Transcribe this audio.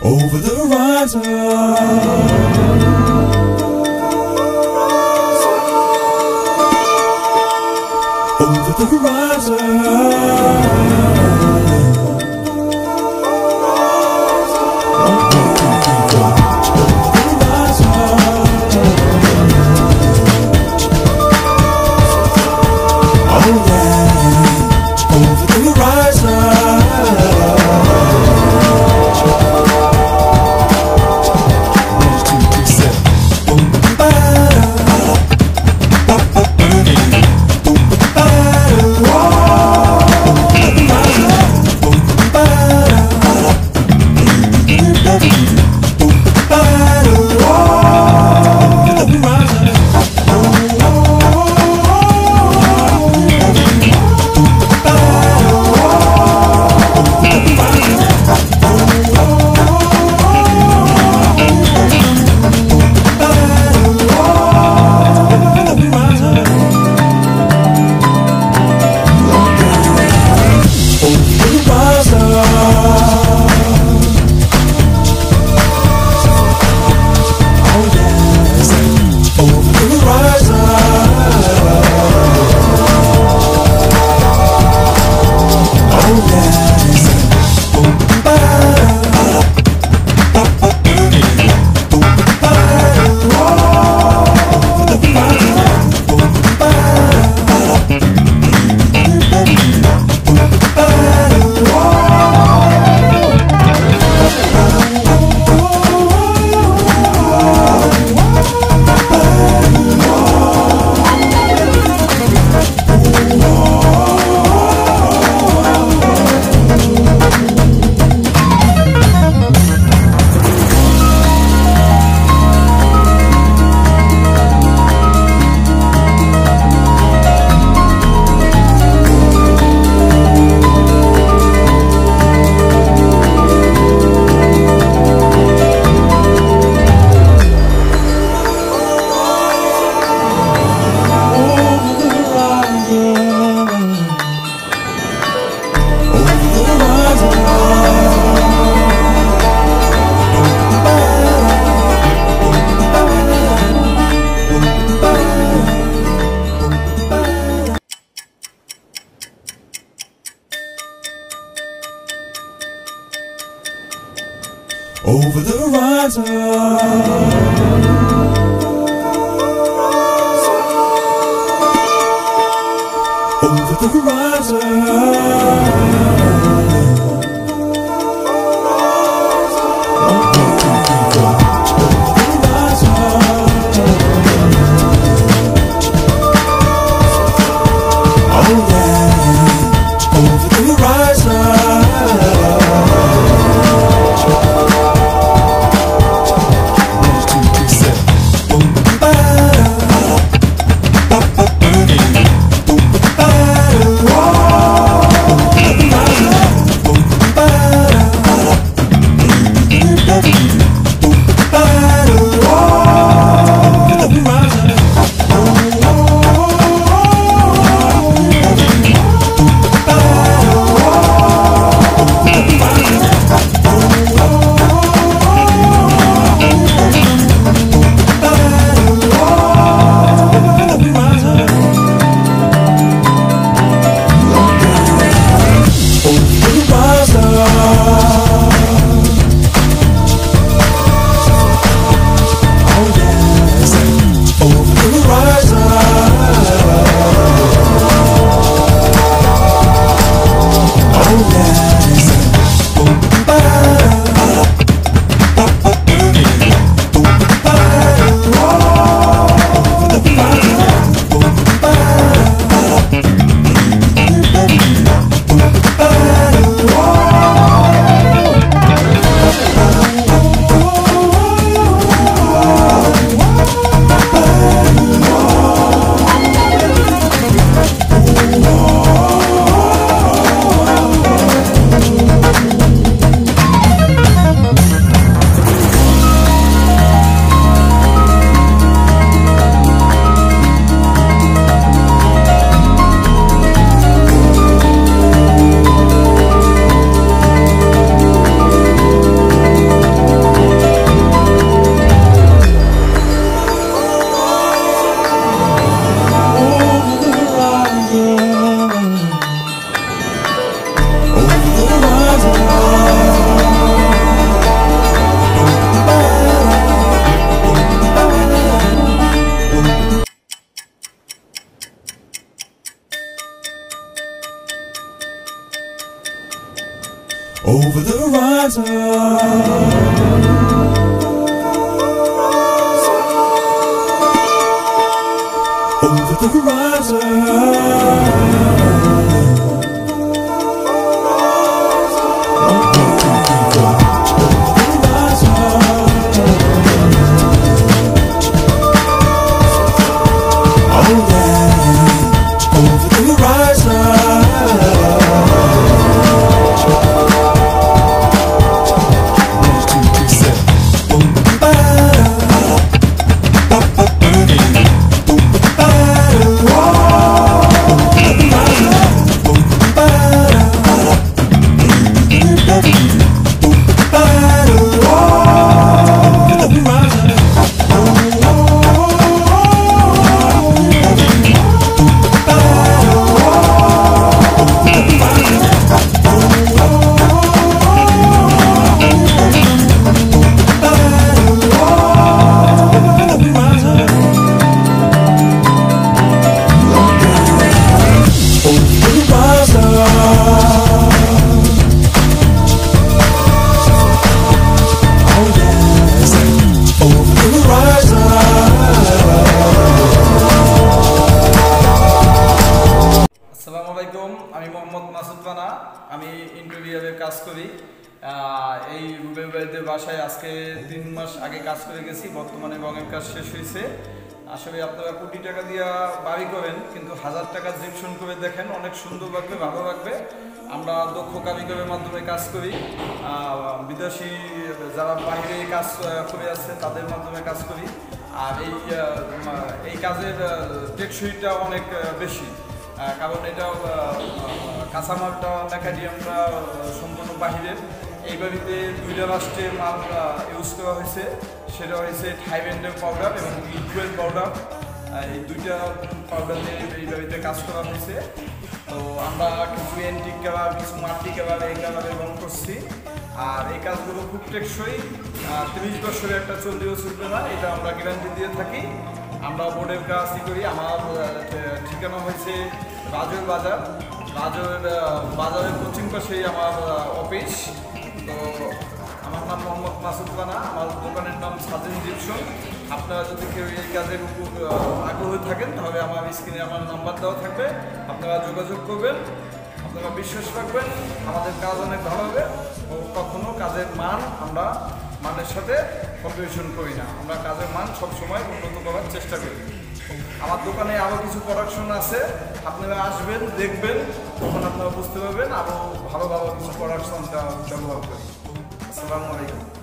Over the horizon, over the horizon. Over the horizon, over the horizon. over the horizon, over the horizon. আমি মোহাম্মদ মাসুদ রানা, আমি ইন্টেরিয়রের কাজ করি। এই রুবেল ভাইদের বাসায় আজকে 3 মাস আগে কাজ করে গেছি। বর্তমানে রঙের কাজ শেষ হয়েছে। আসলে আপনারা কোটি টাকা দিয়ে বাড়ি করেন, কিন্তু 1000 টাকা জিপসন করে দেখেন, অনেক সুন্দর লাগবে, ভালো লাগবে। আমরা দক্ষ কারিগরের মাধ্যমে কাজ করি। বিদেশি যারা বাইরে কাজ করে আছে তাদের মাধ্যমে কাজ করি। আর এই কাজের টেকসইটা অনেক বেশি, কারণ এটা কাঁচামালটা ম্যাকাডিয়ামটা সম্পূর্ণ বাহিরের। এই বাড়িতে 2টা রাষ্ট্রে মাল ইউজ করা হয়েছে, সেটা হয়েছে থাইল্যান্ডের পাউডার এবং ইকুয়েল পাউডার। এই 2টা পাউডার দিয়ে এই বাড়িতে কাজ করা হয়েছে। তো আমরা কিছু অ্যান্টিক কালার, কিছু মাল্টি কালার, এই কালারে রং করছি। আর এই কাজগুলো খুব টেকসই, 30 বছরে একটা চললেও চলবে না, এটা আমরা গ্যারান্টি দিয়ে থাকি। আমরা বোর্ডের কাজই করি। আমার ঠিকানা হয়েছে রাজের বাজার। বাজারের পশ্চিম পাশেই আমার অফিস। তো আমার নাম মোহাম্মদ মাসুদ রানা, আমার দোকানের নাম সুজন জিপসন। আপনারা যদি কেউ এই কাজের উপর আগ্রহী থাকেন তাহলে আমার স্ক্রিনে আমার নাম্বার দেওয়া থাকবে, আপনারা যোগাযোগ করবেন। আপনারা বিশ্বাস রাখবেন আমাদের কাজ অনেক ভালো হবে। কখনো কাজের মান আমরা মানের সাথে কম্পিটিশন করি না, আমরা কাজের মান সবসময় উন্নত করার চেষ্টা করি। আমার দোকানে আরও কিছু প্রোডাকশন আছে, আপনারা আসবেন, দেখবেন, তখন আপনারা বুঝতে পারবেন আরও ভালো ভালো কিছু প্রোডাকশনটা ব্যবহার করি। আসসালামু আলাইকুম।